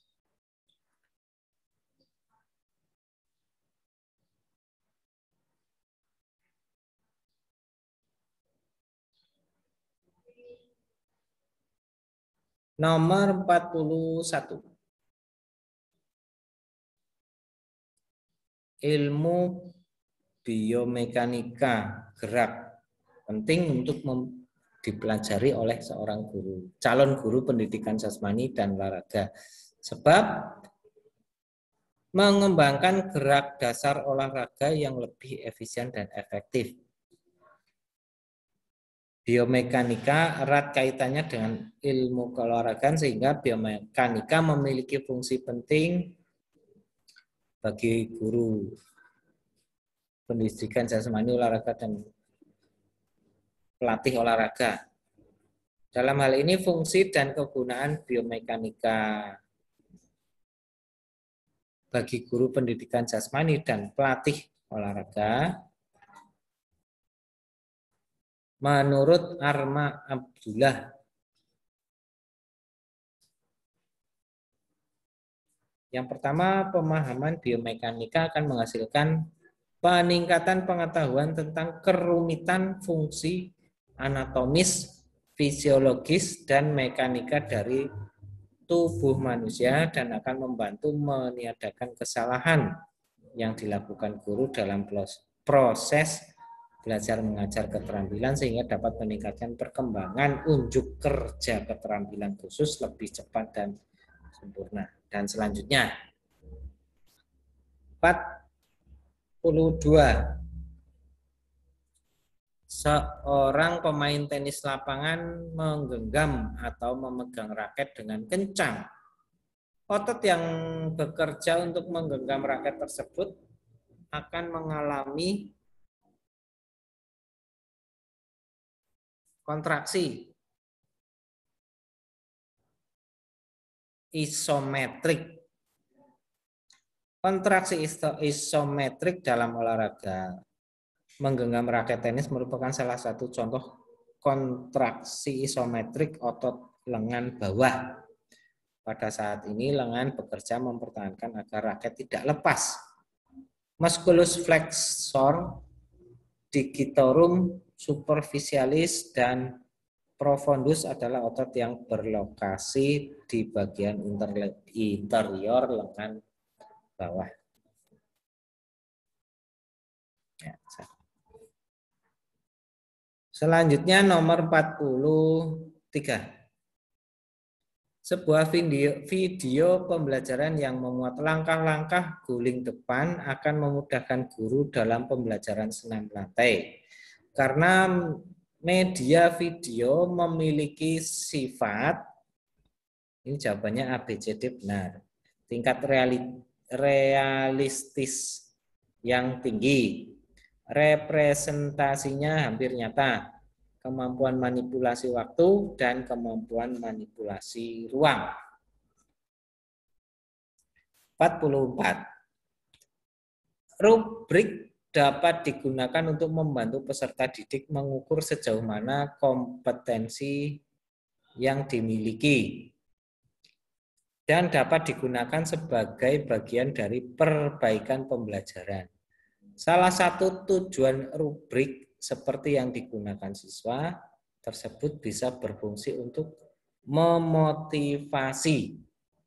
B: Nomor empat puluh satu. Ilmu biomekanika gerak penting untuk dipelajari oleh seorang guru, calon guru pendidikan jasmani dan olahraga. Sebab mengembangkan gerak dasar olahraga yang lebih efisien dan efektif. Biomekanika erat kaitannya dengan ilmu keolahragaan sehingga biomekanika memiliki fungsi penting bagi guru pendidikan jasmani olahraga dan pelatih olahraga. Dalam hal ini fungsi dan kegunaan biomekanika bagi guru pendidikan jasmani dan pelatih olahraga menurut Arma Abdullah yang pertama, pemahaman biomekanika akan menghasilkan peningkatan pengetahuan tentang kerumitan fungsi anatomis, fisiologis, dan mekanika dari tubuh manusia dan akan membantu meniadakan kesalahan yang dilakukan guru dalam proses belajar mengajar keterampilan sehingga dapat meningkatkan perkembangan unjuk kerja keterampilan khusus lebih cepat dan sempurna. Dan selanjutnya empat puluh dua. Seorang pemain tenis lapangan menggenggam atau memegang raket dengan kencang. Otot yang bekerja untuk menggenggam raket tersebut akan mengalami kontraksi isometrik. Kontraksi isometrik dalam olahraga menggenggam raket tenis merupakan salah satu contoh kontraksi isometrik otot lengan bawah. Pada saat ini lengan bekerja mempertahankan agar raket tidak lepas. Musculus flexor, digitorum superficialis, dan profundus adalah otot yang berlokasi di bagian interior lengan bawah. Ya, selanjutnya nomor empat puluh tiga. Sebuah video, video pembelajaran yang memuat langkah-langkah guling depan akan memudahkan guru dalam pembelajaran senam lantai. Karena media video memiliki sifat, ini jawabannya A, B, C, D benar, tingkat realistis yang tinggi, representasinya hampir nyata, kemampuan manipulasi waktu, dan kemampuan manipulasi ruang. empat puluh empat. Rubrik dapat digunakan untuk membantu peserta didik mengukur sejauh mana kompetensi yang dimiliki dan dapat digunakan sebagai bagian dari perbaikan pembelajaran. Salah satu tujuan rubrik seperti yang digunakan siswa tersebut bisa berfungsi untuk memotivasi.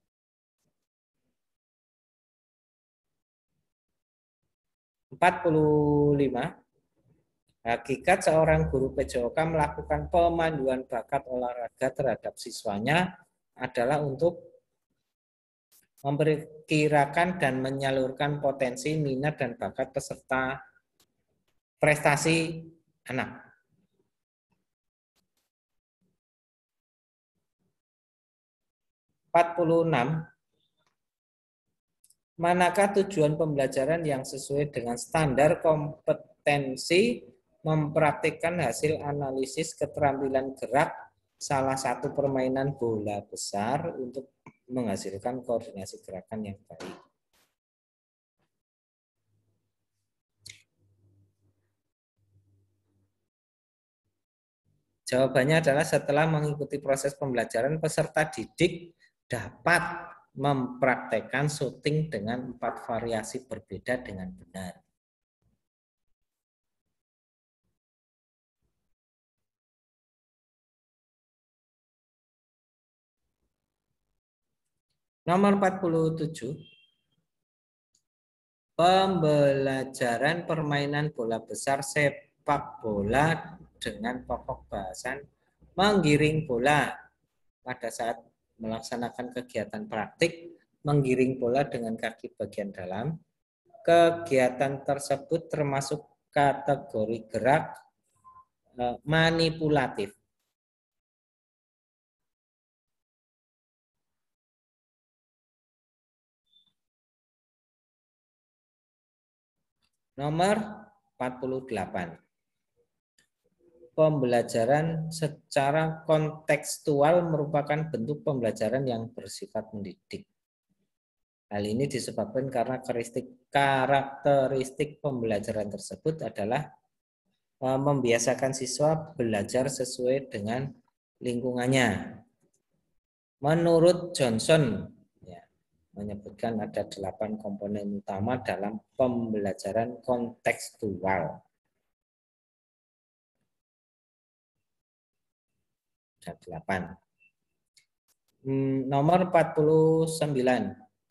B: empat puluh lima. Hakikat seorang guru P J O K melakukan pemanduan bakat olahraga terhadap siswanya adalah untuk memperkirakan dan menyalurkan potensi, minat, dan bakat peserta prestasi anak. empat puluh enam. Manakah tujuan pembelajaran yang sesuai dengan standar kompetensi mempraktikkan hasil analisis keterampilan gerak salah satu permainan bola besar untuk menghasilkan koordinasi gerakan yang baik? Jawabannya adalah setelah mengikuti proses pembelajaran, peserta didik dapat mempraktekkan syuting dengan empat variasi berbeda dengan benar. Nomor empat puluh tujuh. pembelajaran permainan bola besar sepak bola dengan pokok bahasan menggiring bola. Pada saat melaksanakan kegiatan praktik, menggiring bola dengan kaki bagian dalam, kegiatan tersebut termasuk kategori gerak manipulatif. Nomor empat puluh delapan. Pembelajaran secara kontekstual merupakan bentuk pembelajaran yang bersifat mendidik. Hal ini disebabkan karena karakteristik, karakteristik pembelajaran tersebut adalah membiasakan siswa belajar sesuai dengan lingkungannya. Menurut Johnson, ya, menyebutkan ada delapan komponen utama dalam pembelajaran kontekstual. Ada delapan. Hmm, nomor empat puluh sembilan.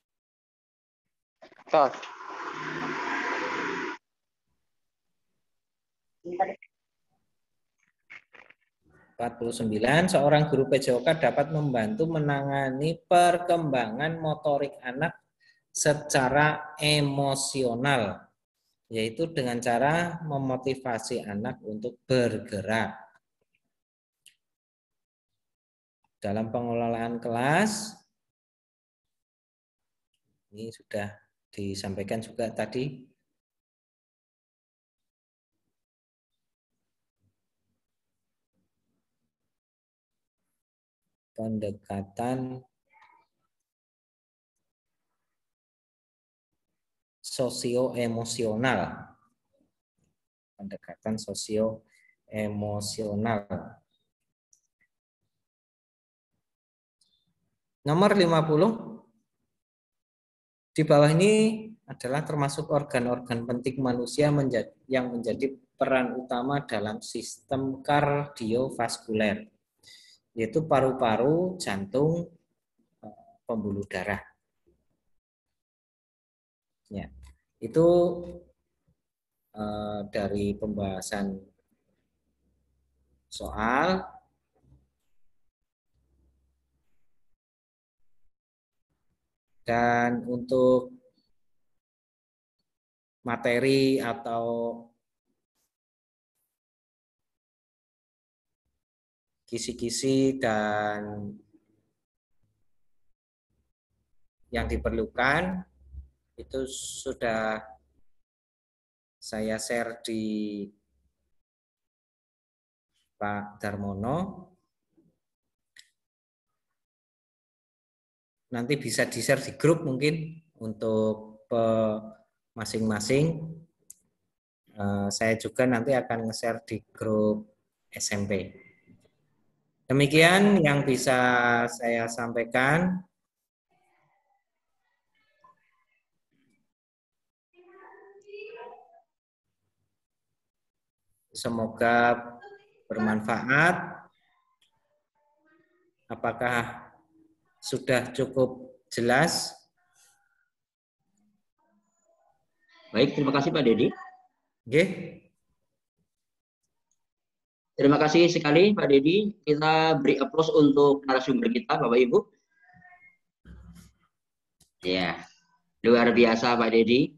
C: Tos.
B: empat puluh sembilan. Seorang guru P J O K dapat membantu menangani perkembangan motorik anak secara emosional, yaitu dengan cara memotivasi anak untuk bergerak. Dalam pengelolaan kelas, ini sudah disampaikan juga tadi, pendekatan sosio-emosional. Pendekatan sosio-emosional. Nomor lima puluh. Di bawah ini adalah termasuk organ-organ penting manusia yang menjadi peran utama dalam sistem kardiovaskuler, yaitu paru-paru, jantung, pembuluh darah. Ya, itu eh, dari pembahasan soal. Dan untuk materi atau kisi-kisi dan yang diperlukan itu sudah saya share di Pak Darmono. Nanti bisa di-share di grup mungkin untuk masing-masing. Saya juga nanti akan nge-share di grup S M P. Demikian yang bisa saya sampaikan. Semoga bermanfaat. Apakah sudah cukup jelas?
A: Baik, terima kasih Pak Dedi.
B: Oke.
A: Terima kasih sekali Pak Dedi. Kita beri aplaus untuk narasumber kita, Bapak Ibu. Ya, luar biasa Pak Dedi.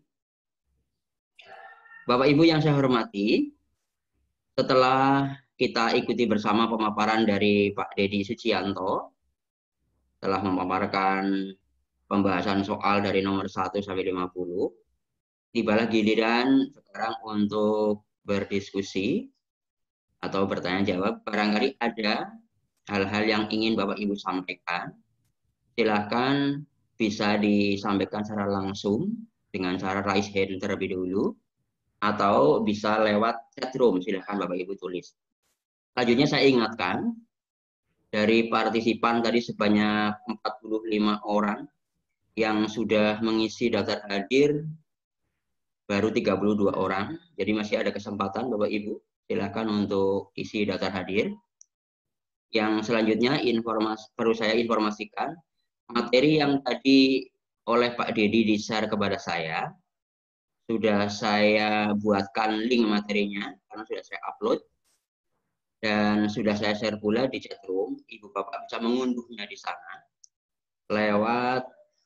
A: Bapak Ibu yang saya hormati, setelah kita ikuti bersama pemaparan dari Pak Dedi Sucianto, telah memaparkan pembahasan soal dari nomor satu sampai lima puluh. Tibalah giliran sekarang untuk berdiskusi atau bertanya jawab. Barangkali ada hal-hal yang ingin Bapak Ibu sampaikan. Silakan bisa disampaikan secara langsung dengan cara raise hand terlebih dahulu, atau bisa lewat chat room. Silakan Bapak Ibu tulis. Selanjutnya saya ingatkan, dari partisipan tadi sebanyak empat puluh lima orang yang sudah mengisi daftar hadir, baru tiga puluh dua orang. Jadi masih ada kesempatan Bapak Ibu, silakan untuk isi daftar hadir. Yang selanjutnya informasi, perlu saya informasikan, materi yang tadi oleh Pak Dedi di-share kepada saya, sudah saya buatkan link materinya karena sudah saya upload dan sudah saya share pula di chat room. Ibu Bapak bisa mengunduhnya di sana lewat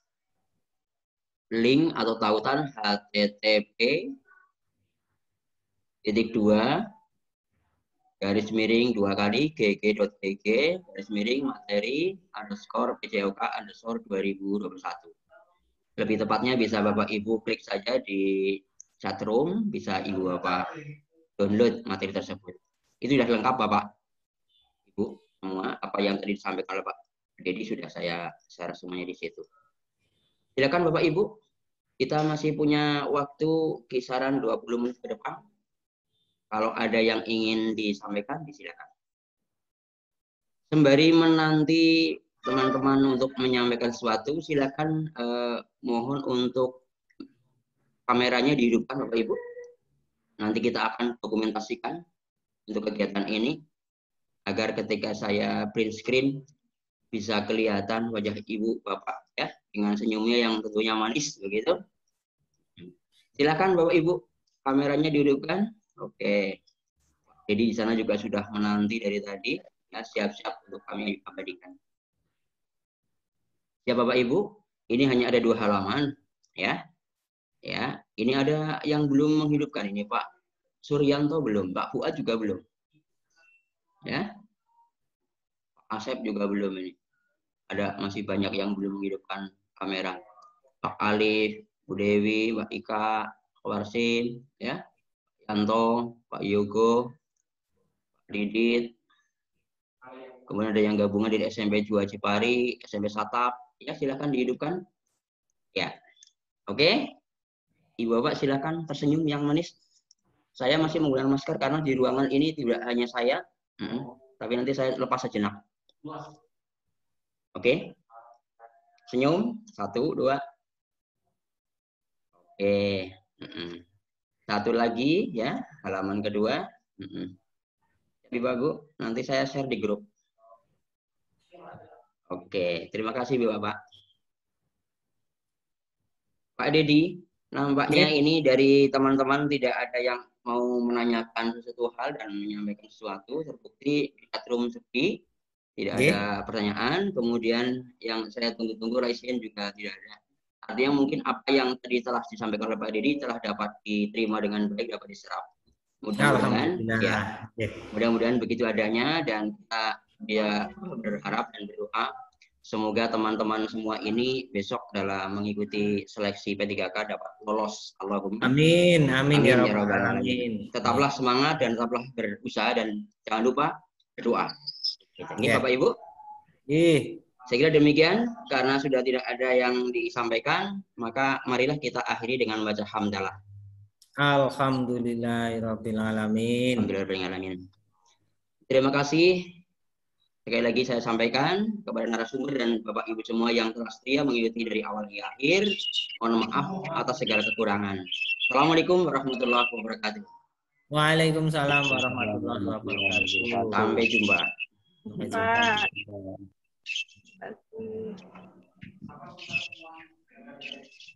A: link atau tautan H T T P titik dua garis miring dua kali gg.gg garis miring materi underscore pjok underscore dua ribu dua puluh satu. Lebih tepatnya bisa Bapak Ibu klik saja di chat room, bisa Ibu Bapak download materi tersebut. Itu sudah lengkap Bapak Ibu semua, apa yang tadi disampaikan oleh Pak Dedi sudah saya share semuanya di situ. Silakan Bapak Ibu, kita masih punya waktu kisaran dua puluh menit ke depan. Kalau ada yang ingin disampaikan, disilakan. Sembari menanti teman-teman untuk menyampaikan sesuatu, silakan eh, mohon untuk kameranya dihidupkan Bapak Ibu. Nanti kita akan dokumentasikan untuk kegiatan ini agar ketika saya print screen bisa kelihatan wajah Ibu Bapak ya dengan senyumnya yang tentunya manis begitu. Silakan Bapak Ibu, kameranya dihidupkan. Oke. Jadi di sana juga sudah menanti dari tadi ya, siap-siap untuk kami abadikan. Ya Bapak Ibu, ini hanya ada dua halaman ya. Ya, ini ada yang belum menghidupkan ini Pak Suryanto belum, Pak Fuad juga belum. Ya. Pak Asep juga belum ini. Ada masih banyak yang belum menghidupkan kamera. Pak Alif, Bu Dewi, Mbak Ika, Pak Warsin, ya. Yanto, Pak Yogo, Pak Didit. Kemudian ada yang gabungan dari S M P Jua Cipari, S M P Satap. Ya, silakan dihidupkan. Ya. Oke. Ibu Bapak silakan tersenyum yang manis. Saya masih menggunakan masker karena di ruangan ini tidak hanya saya, mm-hmm. tapi nanti saya lepas sejenak. Oke, senyum satu dua. Oke, mm-hmm. satu lagi ya halaman kedua. Mm-hmm. Jadi bagus. Nanti saya share di grup. Oke, terima kasih Bapak. Pak Dedi, nampaknya
B: Oke.
A: ini dari teman-teman tidak ada yang mau menanyakan sesuatu hal dan menyampaikan sesuatu, terbukti di chatroom sepi, tidak
B: Oke.
A: ada pertanyaan, kemudian yang saya tunggu-tunggu raise-in juga tidak ada. Artinya mungkin apa yang tadi telah disampaikan oleh Pak Dedi telah dapat diterima dengan baik, dapat diserap. Mudah-mudahan, ya, mudah-mudahan begitu adanya dan kita dia berharap dan berdoa semoga teman-teman semua ini besok dalam mengikuti seleksi P tiga K dapat lolos. Allahumma
B: amin, amin,
A: amin
B: ya
A: rabbal
B: alamin.
A: Tetaplah semangat dan tetaplah berusaha dan jangan lupa berdoa. Ini
B: Ya.
A: Bapak Ibu.
B: Ih.
A: Saya kira demikian karena sudah tidak ada yang disampaikan, maka marilah kita akhiri dengan membaca hamdalah.
B: Alhamdulillahirabbil alamin.
A: Alhamdulillahirabbil alamin. Terima kasih. Sekali lagi saya sampaikan kepada narasumber dan Bapak Ibu semua yang telah setia mengikuti dari awal hingga akhir. Mohon maaf atas segala kekurangan. Assalamualaikum warahmatullahi wabarakatuh.
B: Waalaikumsalam warahmatullahi wabarakatuh.
A: Sampai jumpa.
B: Sampai jumpa.